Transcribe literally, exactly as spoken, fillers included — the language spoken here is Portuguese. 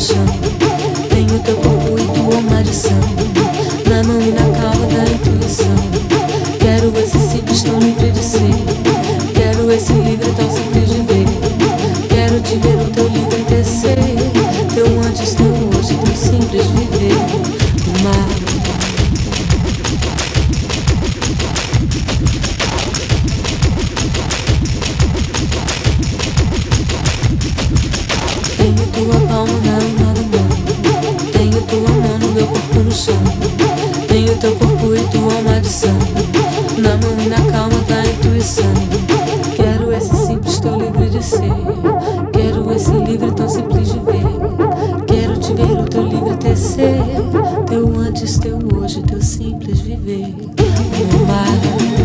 chão. Tenho teu corpo e tua maldição, na mão e na calma da intuição. Quero esse simples tão livre de ser, quero esse livre tão simples de ver. Quero te ver o teu livre tecer, teu antes, teu hoje, teu simples viver do mar. Tenho tua palma na alma da mão, tenho tua mão no meu corpo no chão. Tenho teu corpo e tua maldição, na mão e na calma da intuição. Quero esse simples teu livre de ser, quero esse livre tão simples de ver. Quero te ver o teu livre tecer, teu antes, teu hoje, teu simples viver no mar.